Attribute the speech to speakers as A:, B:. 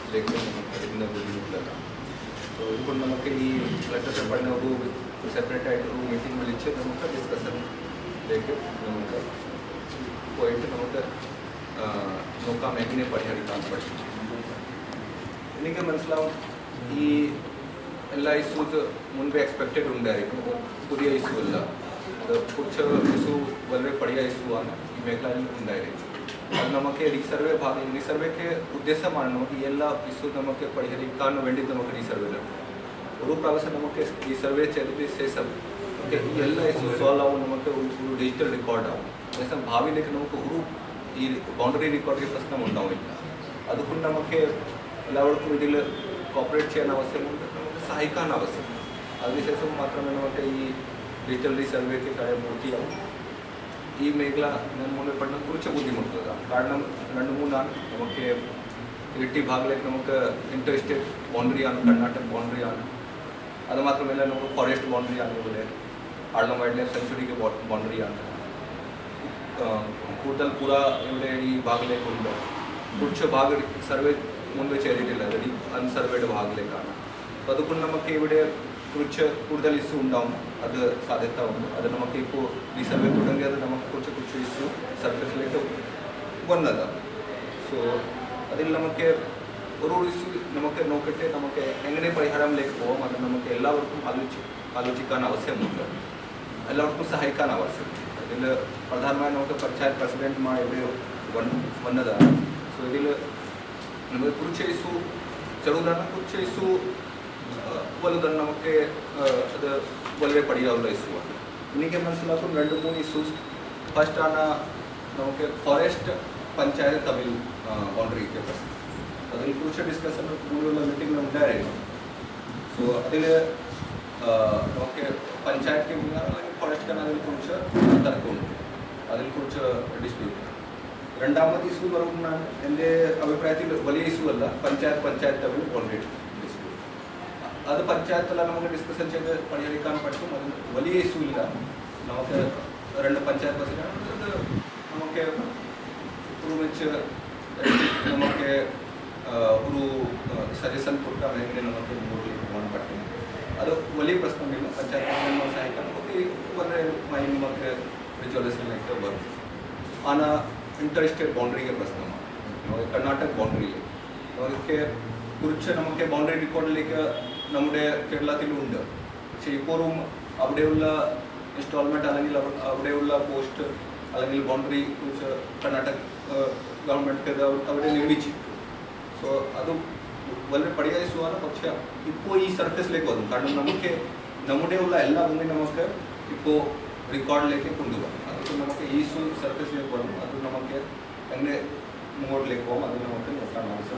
A: लेके इतना बुद्धिमुट्टല്ല സോ ഇപ്പോൾ നമുക്ക് ഈ ലെറ്റർ പഠന ഒരു സെപ്പറേറ്റ് ആയിട്ട് ഒരു മീറ്റിംഗ് വിളിച്ച് നമുക്ക് ഡിസ്കഷനിലേക്ക് നമുക്ക് പോയിട്ട് നമുക്ക് നോക്കാം എങ്ങനെ പരിഹരിക്കാൻ പറ്റും. എനിക്ക് മനസ്സിലാവും ഈ എല്ലാ ഇഷ്യൂസ് മുൻപേ എക്സ്പെക്റ്റഡ് ഉണ്ടായിരിക്കും, പുതിയ ഇഷ്യൂ അല്ല. അത് കുറച്ച് ഇഷ്യൂ വളരെ പഴയ ഇഷ്യൂ ആണ് ഈ മേഖലയിൽ ഉണ്ടായിരിക്കും. അത് നമുക്ക് റീസർവേ ഭാഗം റീസർവേക്ക് ഉദ്ദേശമാണ് നമുക്ക് ഈ എല്ലാ ഇഷ്യൂ നമുക്ക് പരിഹരിക്കാൻ വേണ്ടി നമുക്ക് റീസർവേയിലാണ്. ഒരു പ്രാവശ്യം നമുക്ക് റീസർവേ ചെയ്തതിന് ശേഷം നമുക്ക് ഈ എല്ലാ ഇഷ്യൂ സോൾവ് ആവും, നമുക്ക് ഒരു ഡിജിറ്റൽ റെക്കോർഡാവും. അതേസമയം ഭാവിയിലേക്ക് നമുക്ക് ഒരു ഈ ബൗണ്ടറി റെക്കോർഡിൽ പ്രശ്നം ഉണ്ടാവില്ല. അതുകൊണ്ട് നമുക്ക് എല്ലാവർക്കും ഇതിൽ കോപ്പറേറ്റ് ചെയ്യാൻ ആവശ്യമുണ്ട്, നമുക്ക് സഹായിക്കാൻ ആവശ്യമുണ്ട്. അതിനുശേഷം മാത്രമേ നമുക്ക് ഈ ഡിജിറ്റൽ റീസർവേക്ക് കാര്യം പൂർത്തിയാവും. ഈ മേഖല ഞാൻ മുന്നിൽ പഠനം കുറച്ച് ബുദ്ധിമുട്ടുള്ളതാണ്. കാരണം 2-3 നമുക്ക് ഇരിട്ടി ഭാഗത്തിലേക്ക് നമുക്ക് ഇന്റർ സ്റ്റേറ്റ് ബൗണ്ടറിയാണ്, കർണാടക ബൗണ്ടറിയാണ്. അതുമാത്രമല്ല നമുക്ക് ഫോറസ്റ്റ് ബൗണ്ടറിയാണ്, ഇവിടെ ആഴം വൈൽഡ് ലൈഫ് സെഞ്ചുറിക്ക് ബൗണ്ടറിയാണ്. കൂടുതൽ പുറ ഇവിടെ ഈ ഭാഗത്തിലേക്കുണ്ട്. കുറച്ച് ഭാഗം സർവേ മുൻപ് ചെയ്തിട്ടില്ല, ഈ അൺസർവേഡ് ഭാഗത്തിലേക്കാണ്. അപ്പോൾ അതുകൊണ്ട് നമുക്ക് ഇവിടെ കുറച്ച് കൂടുതൽ ഇഷ്യൂ ഉണ്ടാവും, അത് സാധ്യത ഉണ്ട്. അത് നമുക്ക് ഇപ്പോൾ ഈ സർവേ തുടങ്ങിയത് നമുക്ക് കുറച്ച് ഇഷ്യൂ സർഫസിലേക്ക് വന്നതാണ്. സോ അതിൽ നമുക്ക് ഒരു ഇഷ്യൂ നമുക്ക് നോക്കിയിട്ട് നമുക്ക് എങ്ങനെ പരിഹാരത്തിലേക്ക് പോകാം, അത് നമുക്ക് എല്ലാവർക്കും ആലോചിക്കാൻ ആവശ്യമുണ്ട്, എല്ലാവർക്കും സഹായിക്കാൻ ആവശ്യമുണ്ട്. ഇതിൽ പ്രധാനമായി നമുക്ക് പഞ്ചായത്ത് പ്രസിഡന്റുമാർ ഇവിടെ വന്നതാണ്. സോ ഇതിൽ നമുക്ക് കുറച്ച് ഇഷ്യൂ ചെറുതാണ്, കുറച്ച് ഇഷ്യൂ വലുതാണ്. നമുക്ക് അത് വളരെ പടിയാവുള്ള ഇഷ്യൂ ആണ്. എനിക്ക് മനസ്സിലാക്കും 2-3 ഇഷ്യൂസ്. ഫസ്റ്റാണ് നമുക്ക് ഫോറസ്റ്റ് പഞ്ചായത്ത് തമ്മിൽ ബൗണ്ടറിക്ക് പ്രശ്നം. അതിൽ കുറച്ച് ഡിസ്കഷൻ കൂടുതലുള്ള മീറ്റിംഗ് ഉണ്ടായിരുന്നു. സോ അതിൽ നമുക്ക് പഞ്ചായത്ത് അല്ലെങ്കിൽ ഫോറസ്റ്റിന് അതിനെക്കുറിച്ച് തർക്കമുണ്ട്, അതിനെക്കുറിച്ച് ഡിസ്പ്യൂട്ട്. രണ്ടാമത്തെ ഇഷ്യൂ പറയുമ്പോൾ എൻ്റെ അഭിപ്രായത്തിൽ വലിയ ഇഷ്യൂ അല്ല, പഞ്ചായത്ത് തമ്മിൽ ബൗണ്ടറി ഡിസ്പ്യൂട്ട്. അത് പഞ്ചായത്തിലാണ് നമുക്ക് ഡിസ്കഷൻ ചെയ്ത് പരിഹരിക്കാൻ പറ്റും, അത് വലിയ ഇഷ്യൂ ഇല്ല. നമുക്ക് 2 പഞ്ചായത്ത് പ്രസിഡന്റ് നമുക്ക് ഒരുമിച്ച് നമുക്ക് ഒരു സജഷൻ കൊടുക്കാൻ എങ്ങനെ നമുക്ക് മുന്നോട്ടേക്ക് പോകാൻ പറ്റും. അത് വലിയ പ്രശ്നമില്ല, പഞ്ചായത്ത് സഹായിക്കാൻ നമുക്ക് വളരെ നമുക്ക് റിസോഴ്സിലേക്ക് വരും. ആണ് इंटर स्टेट बाउंड्री के प्रश्न कर्नाटक बाउंड्री अदे कुछ नमक बाउंड्री रिकॉर्ड नम्बे केरल अब इंस्टॉलमेंट अब पोस्ट बाउंड्री कुछ कर्नाटक गवर्नमेंट अब निर्मित सो अब വളരെ പടിയ ഇഷ്യൂ ആണ്. പക്ഷേ ഇപ്പോൾ ഈ സർഫസിലേക്ക് വന്നു, കാരണം നമുക്ക് നമ്മുടെ ഉള്ള എല്ലാ ഭൂമിയും നമുക്ക് ഇപ്പോൾ റെക്കോർഡിലേക്ക് കൊണ്ടുപോകാം. അതുകൊണ്ട് നമുക്ക് ഈ ഇഷ്യൂ സർഫസിലേക്ക് വന്നു, അത് നമുക്ക് എങ്ങനെ മുന്നോട്ടിലേക്ക് പോകാം, അത് നമുക്ക് നോക്കാൻ ആവശ്യം.